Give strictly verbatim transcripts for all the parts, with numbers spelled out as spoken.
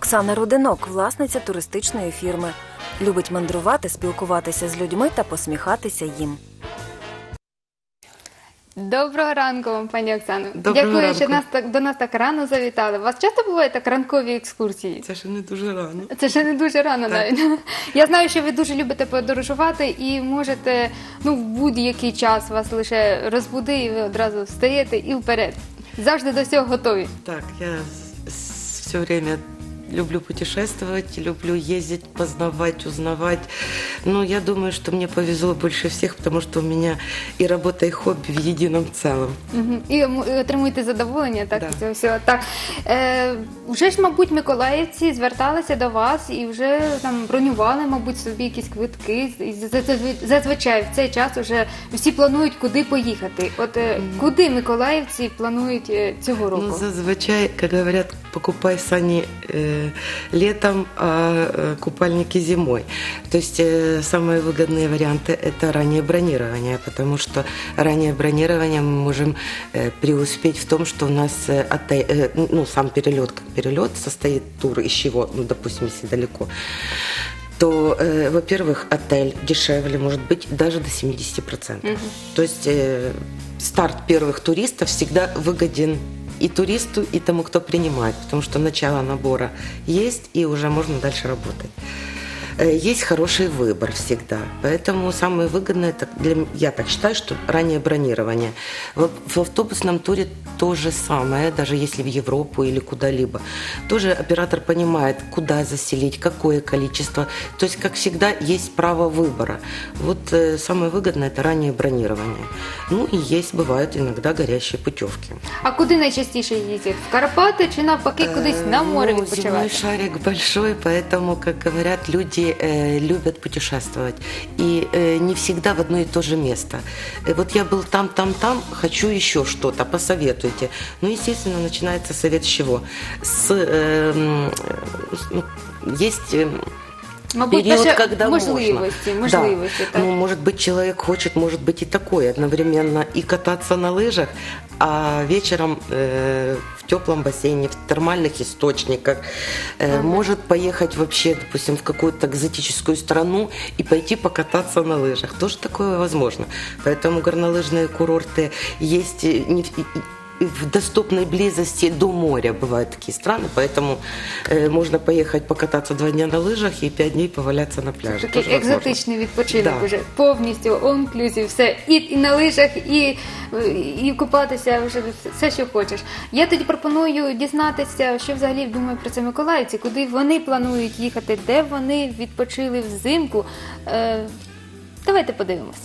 Оксана Рудинок – власниця туристичної фірми. Любить мандрувати, спілкуватися з людьми та посміхатися їм. Доброго ранку вам, пані Оксано. Доброго Дякую, ранку. що нас так, до нас так рано завітали. У вас часто бувають так ранкові екскурсії? Це ще не дуже рано. Це ще не дуже рано навіть. Я знаю, що ви дуже любите подорожувати і можете, ну, в будь-який час вас лише розбуди і ви одразу встаєте і вперед. Завжди до всього готові. Так, я все время люблю путешествовать, люблю ездить, познавать, узнавать. Но я думаю, что мне повезло больше всех, потому что у меня и работа, и хобби в едином целом. Угу. І, і отримуєте задоволення, так, Да. цього всього. Так. Е, вже ж, мабуть, миколаївці зверталися до вас і вже там бронювали, мабуть, собі якісь квитки. І зазвичай в цей час вже всі планують, куди поїхати. От е, куди миколаївці планують е, цього року? Ну, зазвичай, как говорят, покупай сани э, летом, а э, купальники зимой. То есть э, самые выгодные варианты – это раннее бронирование, потому что раннее бронирование мы можем э, преуспеть в том, что у нас э, отель, э, ну, сам перелет, как перелет, состоит тур из чего, ну, допустим, если далеко, то, э, во-первых, отель дешевле может быть даже до семидесяти процентов. Угу. То есть э, старт первых туристов всегда выгоден и туристу, и тому, кто принимает, потому что начало набора есть, и уже можно дальше работать. Есть хороший выбор всегда, поэтому самое выгодное, это для, я так считаю, что раннее бронирование. В, в автобусном туре то же самое, даже если в Европу или куда-либо. Тоже оператор понимает, куда заселить, какое количество. То есть, как всегда, есть право выбора. Вот э, самое выгодное – это раннее бронирование. Ну и есть, бывают иногда горящие путевки. А куди найчастіше їздять? В Карпати чи навпаки кудись на море Ну, відпочивати? земной шарик большой, поэтому, как говорят, люди э, любят путешествовать. И э, не всегда в одно и то же место. Э, вот я был там, там, там, хочу еще что-то, посоветуйте. Ну, естественно, начинается совет с чего? С, э, э, есть... Э, Мабуть, период, даже когда можливости, можно. можливости, Да. так. Ну, может быть, человек хочет, может быть, и такое, одновременно и кататься на лыжах, а вечером э, в теплом бассейне, в термальных источниках, э, ага. может поехать вообще, допустим, в какую-то экзотическую страну и пойти покататься на лыжах. Тоже такое возможно. Поэтому горнолыжные курорты есть не в доступной близости до моря, бывают такие страны, поэтому э, можно поехать покататься два дня на лыжах и пять дней поваляться на пляже. Такий екзотичний відпочинок Да. вже, повністю, all-inclusive, все, і, і на лижах, і, і купатися, вже все, що хочеш. Я тоді пропоную дізнатися, що взагалі думають про це миколаївці, куди вони планують їхати, де вони відпочили взимку. Е, давайте подивимося.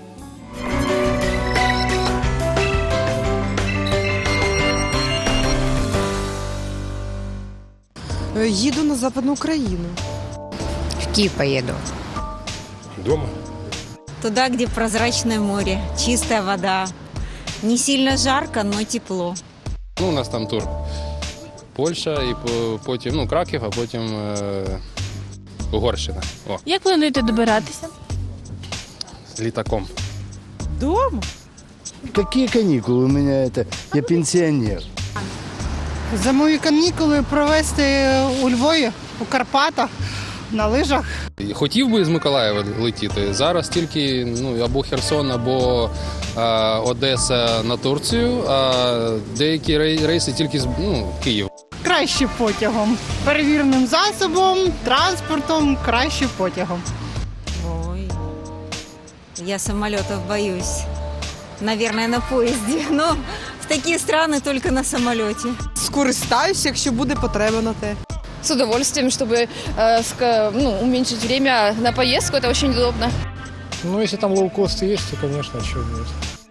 Еду на Западную Украину. В Киев поеду. Дома. Туда, где прозрачное море, чистая вода. Не сильно жарко, но тепло. Ну, у нас там тур. Польща, і потім, ну, Краків, а потім е, Угорщина. О, Як плануєте добиратися? з літаком. Дома? Какие каникулы у меня это? Я пенсионер. За мої канікули провести у Львові, у Карпатах, на лижах. І хотів би з Миколаєва летіти. Зараз тільки ну, або Херсон, або е, Одеса на Турцію, а деякі рей- рейси тільки з ну, Києва. Краще потягом. Перевіреним засобом, транспортом, краще потягом. Ой, я самолетов боюсь. Наверное, на поезде. Но в такие страны только на самолете. Скористаюсь, якщо буде потреба на те. С удовольствием, чтобы э, ска- ну, уменьшить время на поездку, это очень удобно. Ну, если там лоукост есть, то, конечно, что будет.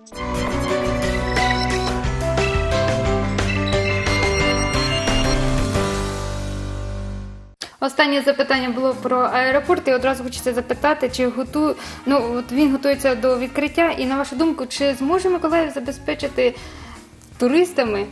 Останнє запитання було про аеропорт, і одразу хочеться запитати, чи готу... ну, от він готується до відкриття, і на вашу думку, чи зможе Миколаїв забезпечити туристами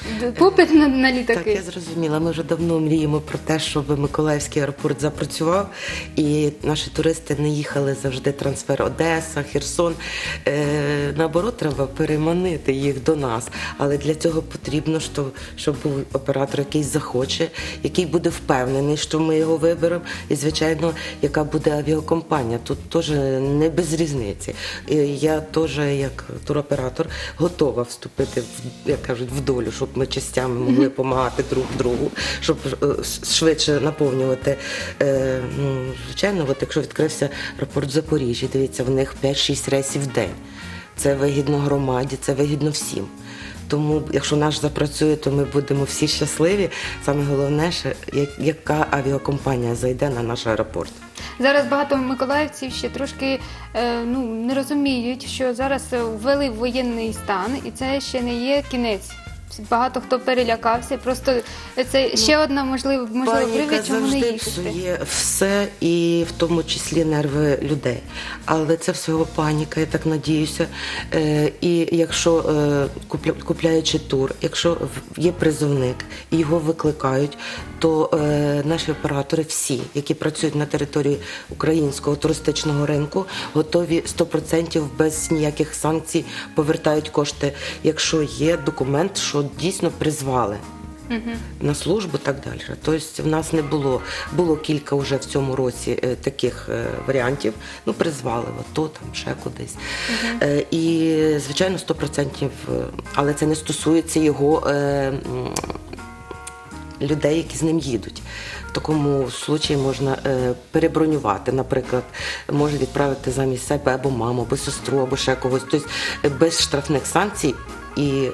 попит на, на Так, літаки. я зрозуміла. Ми вже давно мріємо про те, щоб Миколаївський аеропорт запрацював, і наші туристи не їхали завжди трансфер Одеса, Херсон. Е, наоборот, треба переманити їх до нас. Але для цього потрібно, щоб, щоб був оператор, який захоче, який буде впевнений, що ми його виберемо. І, звичайно, яка буде авіакомпанія. Тут теж не без різниці. І я теж, як туроператор, готова вступити, в, як кажуть, в долю, щоб ми частями могли допомагати друг другу, щоб е, швидше наповнювати. Е, ну, звичайно, от якщо відкрився аеропорт в Запоріжжі, дивіться, в них п'ять-шість рейсів в день. Це вигідно громаді, це вигідно всім. Тому, якщо наш запрацює, то ми будемо всі щасливі. Саме головне, що яка авіакомпанія зайде на наш аеропорт. Зараз багато миколаївців ще трошки е, ну, не розуміють, що зараз ввели воєнний стан, і це ще не є кінець. Багато хто перелякався, просто це ще одна можлива можливо привід, чому не їхати. Псує все, і в тому числі нерви людей. Але це всього паніка, я так надіюся. Е, і якщо е, купля, купляючи тур, якщо є призовник і його викликають, то е, наші оператори всі, які працюють на території українського туристичного ринку, готові сто відсотків без ніяких санкцій повертають кошти, якщо є документ, що дійсно призвали угу. на службу і так далі. Тобто в нас не було, було кілька вже в цьому році е, таких е, варіантів, ну призвали, ото там, ще кудись. Угу. Е, і, звичайно, сто відсотків, але це не стосується його е, людей, які з ним їдуть. В такому случаї можна е, перебронювати, наприклад, може відправити замість себе або маму, або сестру, або ще когось, тобто без штрафних санкцій і е,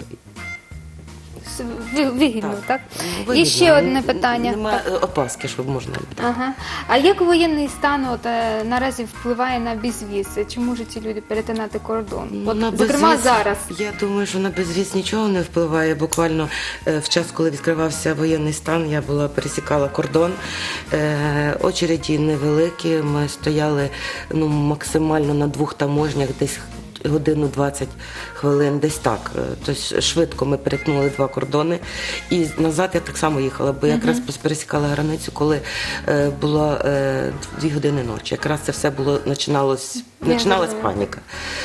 вигідно, так? Вигідно. І ще одне питання. Немає опаски, щоб можна. Ага. А як воєнний стан от, е, наразі впливає на безвіз? Чи можуть ці люди перетинати кордон? От, на зокрема, безвіз, зараз. Я думаю, що на безвіз нічого не впливає. Буквально е, в час, коли відкривався воєнний стан, я була пересікала кордон. Е, очереді невеликі, ми стояли ну, максимально на двох таможнях, десь годину двадцять хвилин, десь так. Тобто швидко ми перетнули два кордони. І назад я так само їхала, бо я якраз пересікала границю, коли е, було е, дві години ночі. Якраз це все було, починалось, починалась паніка.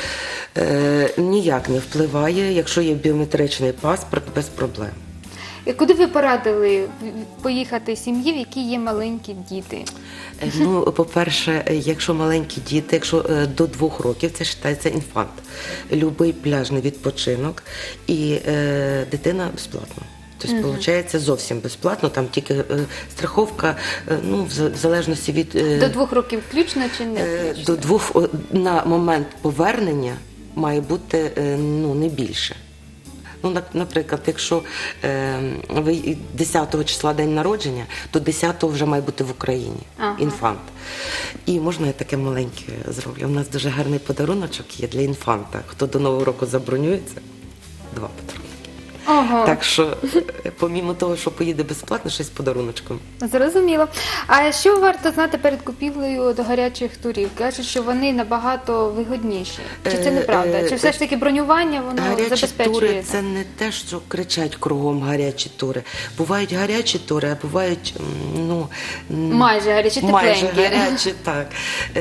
Е, ніяк не впливає, якщо є біометричний паспорт, без проблем. І куди ви порадили поїхати сім'ї, в які є маленькі діти? Ну, по-перше, якщо маленькі діти, якщо до двох років, це вважається інфант. Любий пляжний відпочинок і е, дитина безплатно. Тобто, угу. виходить, зовсім безплатно, там тільки е, страховка, е, ну, в, в залежності від... Е, до двох років включно чи не включно? До двох, на момент повернення має бути е, ну, не більше. Ну, наприклад, якщо е, ви десятого числа день народження, то десятого вже має бути в Україні, ага. інфант. І можна я таке маленьке зроблю? У нас дуже гарний подаруночок є для інфанта. Хто до Нового року забронюється, два подарунки. Ага. Так що, помімо того, що поїде безплатно, щось з подаруночком. Зрозуміло. А що варто знати перед купівлею до гарячих турів? Кажуть, що вони набагато вигідніші. Чи це неправда? Чи все ж таки бронювання воно гарячі забезпечує? Тури – це не те, що кричать кругом гарячі тури. Бувають гарячі тури, а бувають, ну... Майже гарячі, тепленькі. Майже гарячі, так.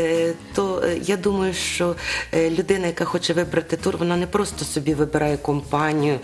То я думаю, що людина, яка хоче вибрати тур, вона не просто собі вибирає компанію,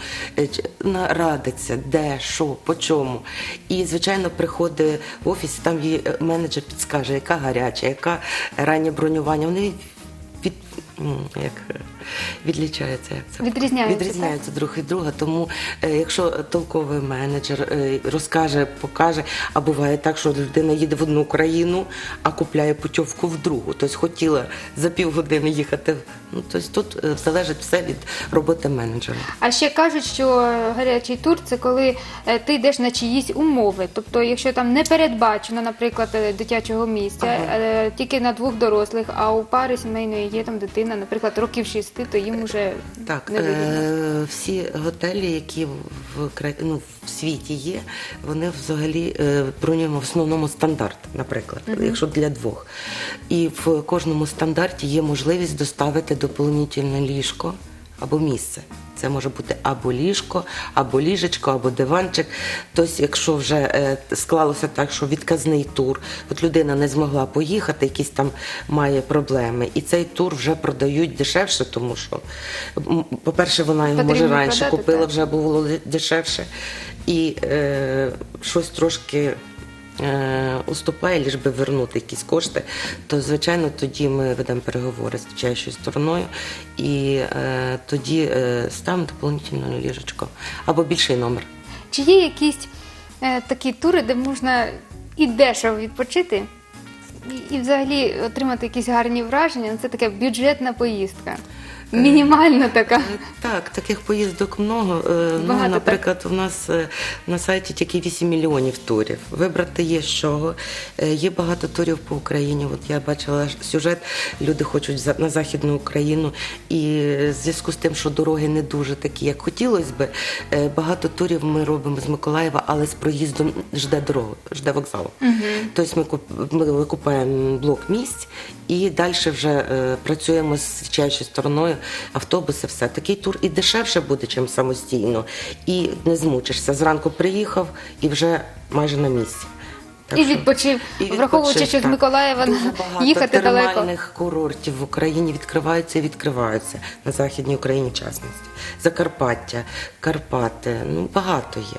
радиться, де, що, по чому. І, звичайно, приходить в офіс, там їй менеджер підскаже, яка гаряча, яка раннє бронювання. Вони від, як, відлічаються. Як це? Відрізняються, Відрізняються друг від друга. Тому, якщо толковий менеджер розкаже, покаже, а буває так, що людина їде в одну країну, а купляє путівку в другу. Тобто хотіла за півгодини їхати. Ну, тобто тут залежить все від роботи менеджера. А ще кажуть, що гарячий тур – це коли ти йдеш на чиїсь умови. Тобто, якщо там не передбачено, наприклад, дитячого місця, ага. тільки на двох дорослих, а у пари сімейної є там дитина, наприклад, років шести, то їм вже так, не вигідно. Е, всі готелі, які в, ну, в світі є, вони взагалі е, бронюємо в основному стандарт, наприклад, uh-huh. якщо для двох. І в кожному стандарті є можливість доставити доповнительне ліжко або місце. це може бути або ліжко, або ліжечко, або диванчик. Тобто, якщо вже е, склалося так, що відказний тур, от людина не змогла поїхати, якісь там має проблеми, і цей тур вже продають дешевше, тому що, м, по-перше, вона його Потрібно може раніше продати, купила, так. вже було дешевше, і е, щось трошки е, уступає, лише би вернути якісь кошти, то, звичайно, тоді ми ведемо переговори з чайшою стороною, і е, тоді е, ставимо дополнительне ліжечко або більший номер. Чи є якісь е, такі тури, де можна і дешево відпочити, і, і взагалі отримати якісь гарні враження? Це така бюджетна поїздка. Мінімальна така. Так, таких поїздок много. Е, Ну, Багато, наприклад, у нас е, на сайті тільки вісім мільйонів турів. Вибрати є з чого. Е, Є багато турів по Україні. От я бачила сюжет, люди хочуть за- на Західну Україну. І в зв'язку з тим, що дороги не дуже такі, як хотілося би, е, багато турів ми робимо з Миколаєва, але з проїздом жде дорогу, жде вокзалу. Тобто ми, куп- ми викупаємо блок місць і далі вже е, працюємо з чайшою стороною, автобуси, все. Такий тур і дешевше буде, чим самостійно, і не змучишся. Зранку приїхав і вже майже на місці. Так І що- відпочив, і враховуючи, відпочив, що з так. Миколаєва Дуже багато їхати далеко. термальних курортів в Україні відкриваються і відкриваються, на Західній Україні, в частності. Закарпаття, Карпати, ну багато є.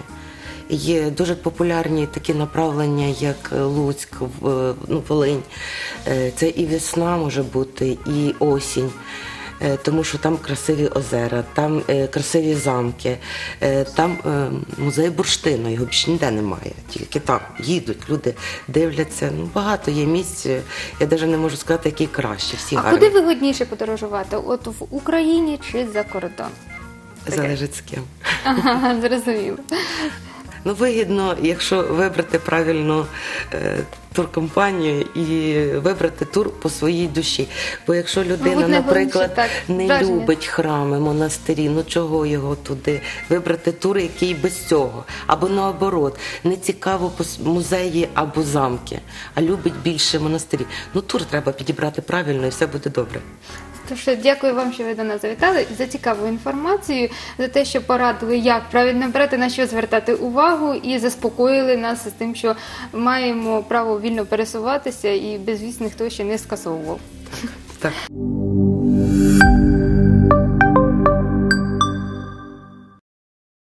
Є дуже популярні такі направлення, як Луцьк, в- ну, Волинь. Е, Це і весна може бути, і осінь. Е, Тому що там красиві озера, там е, красиві замки, е, там е, музей бурштину, його більше ніде немає, тільки там їдуть, люди дивляться. Ну, багато є місць, я навіть не можу сказати, який краще, всі А гарні. куди вигідніше подорожувати? От в Україні чи за кордон? Залежить з ким. Ага, зрозуміло. Ну, вигідно, якщо вибрати правильну е, туркомпанію і вибрати тур по своїй душі. Бо якщо людина, Мабуть, найголовніше, наприклад, так, не враження. любить храми, монастирі, ну чого його туди? Вибрати тур, який без цього. Або наоборот, не цікаво пос- музеї або замки, а любить більше монастирі. Ну, тур треба підібрати правильно і все буде добре. Тож, дякую вам, що ви до нас завітали, за цікаву інформацію, за те, що порадили, як правильно брати, на що звертати увагу, і заспокоїли нас з тим, що маємо право вільно пересуватися, і безвіз ніхто ще не скасовував. Так.